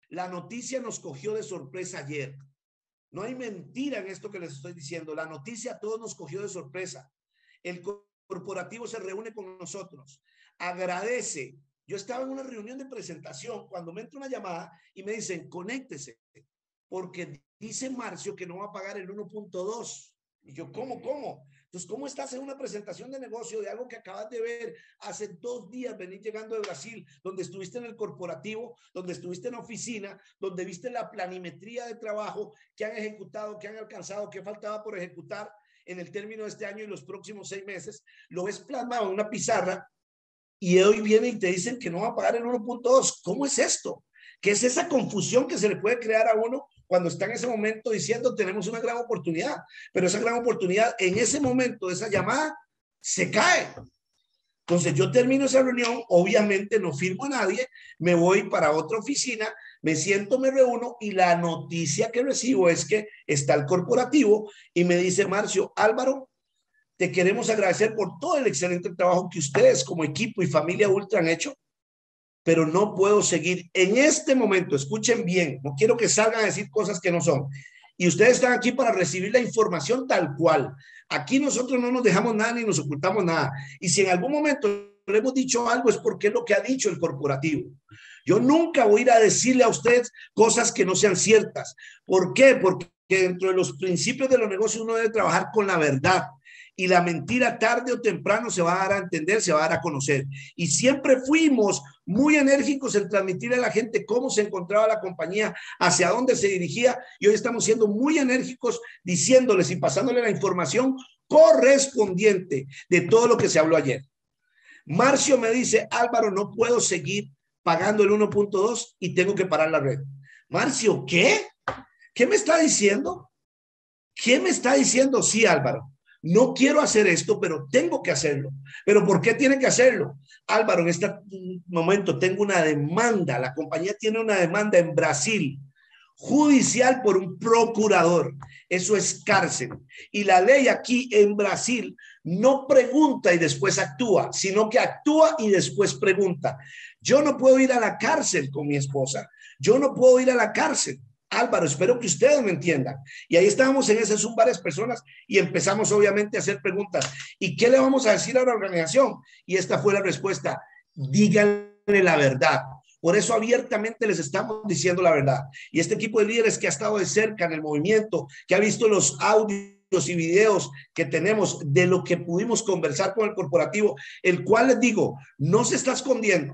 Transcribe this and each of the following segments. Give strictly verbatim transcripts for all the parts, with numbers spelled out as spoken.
La noticia nos cogió de sorpresa ayer. No hay mentira en esto que les estoy diciendo. La noticia a todos nos cogió de sorpresa. El corporativo se reúne con nosotros, agradece. Yo estaba en una reunión de presentación cuando me entra una llamada y me dicen, conéctese, porque dice Marcio que no va a pagar el uno punto dos. Y yo, ¿cómo, cómo? Entonces, ¿cómo estás en una presentación de negocio de algo que acabas de ver hace dos días, venir llegando de Brasil, donde estuviste en el corporativo, donde estuviste en la oficina, donde viste la planimetría de trabajo que han ejecutado, que han alcanzado, que faltaba por ejecutar en el término de este año y los próximos seis meses? Lo ves plasmado en una pizarra y hoy viene y te dicen que no va a pagar el uno punto dos. ¿Cómo es esto? ¿Qué es esa confusión que se le puede crear a uno cuando está en ese momento diciendo tenemos una gran oportunidad? Pero esa gran oportunidad en ese momento de esa llamada se cae. Entonces yo termino esa reunión, obviamente no firmo a nadie, me voy para otra oficina, me siento, me reúno y la noticia que recibo es que está el corporativo y me dice, Marcio, Álvaro, te queremos agradecer por todo el excelente trabajo que ustedes como equipo y familia Ultra han hecho, pero no puedo seguir en este momento. Escuchen bien, no quiero que salgan a decir cosas que no son. Y ustedes están aquí para recibir la información tal cual. Aquí nosotros no nos dejamos nada ni nos ocultamos nada. Y si en algún momento le hemos dicho algo es porque es lo que ha dicho el corporativo. Yo nunca voy a ir a decirle a ustedes cosas que no sean ciertas. ¿Por qué? Porque dentro de los principios de los negocios uno debe trabajar con la verdad. Y la mentira tarde o temprano se va a dar a entender, se va a dar a conocer. Y siempre fuimos muy enérgicos en transmitirle a la gente cómo se encontraba la compañía, hacia dónde se dirigía. Y hoy estamos siendo muy enérgicos diciéndoles y pasándole la información correspondiente de todo lo que se habló ayer. Marcio me dice, Álvaro, no puedo seguir pagando el uno punto dos y tengo que parar la red. Marcio, ¿qué? ¿Qué me está diciendo? ¿Qué me está diciendo? Sí, Álvaro. No quiero hacer esto, pero tengo que hacerlo. ¿Pero por qué tiene que hacerlo? Álvaro, en este momento tengo una demanda. La compañía tiene una demanda en Brasil, judicial por un procurador. Eso es cárcel. Y la ley aquí en Brasil no pregunta y después actúa, sino que actúa y después pregunta. Yo no puedo ir a la cárcel con mi esposa. Yo no puedo ir a la cárcel. Álvaro, espero que ustedes me entiendan. Y ahí estábamos en ese Zoom varias personas y empezamos obviamente a hacer preguntas. ¿Y qué le vamos a decir a la organización? Y esta fue la respuesta. Díganle la verdad. Por eso abiertamente les estamos diciendo la verdad. Y este equipo de líderes que ha estado de cerca en el movimiento, que ha visto los audios y videos que tenemos de lo que pudimos conversar con el corporativo, el cual les digo, no se está escondiendo.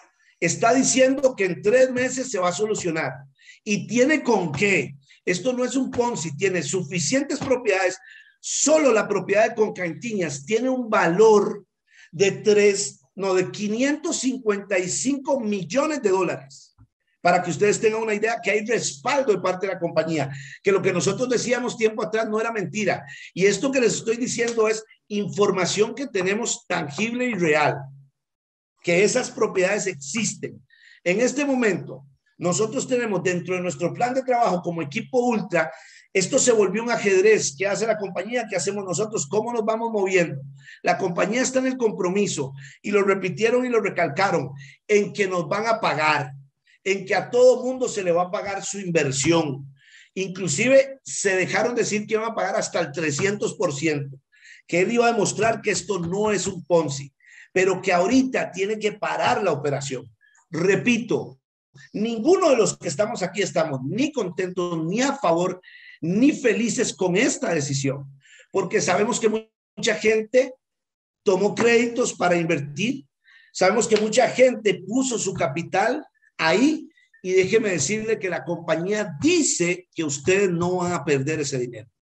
Está diciendo que en tres meses se va a solucionar. Y tiene con qué. Esto no es un Ponzi, tiene suficientes propiedades. Solo la propiedad de Concantiñas tiene un valor de tres, no, de quinientos cincuenta y cinco millones de dólares. Para que ustedes tengan una idea que hay respaldo de parte de la compañía, que lo que nosotros decíamos tiempo atrás no era mentira. Y esto que les estoy diciendo es información que tenemos tangible y real, que esas propiedades existen. En este momento, nosotros tenemos dentro de nuestro plan de trabajo como equipo Ultra, esto se volvió un ajedrez. ¿Qué hace la compañía? ¿Qué hacemos nosotros? ¿Cómo nos vamos moviendo? La compañía está en el compromiso y lo repitieron y lo recalcaron en que nos van a pagar, en que a todo mundo se le va a pagar su inversión. Inclusive se dejaron decir que iban a pagar hasta el trescientos por ciento, que él iba a demostrar que esto no es un Ponzi, pero que ahorita tiene que parar la operación. Repito, ninguno de los que estamos aquí estamos ni contentos, ni a favor, ni felices con esta decisión, porque sabemos que mucha gente tomó créditos para invertir, sabemos que mucha gente puso su capital ahí y déjeme decirle que la compañía dice que ustedes no van a perder ese dinero.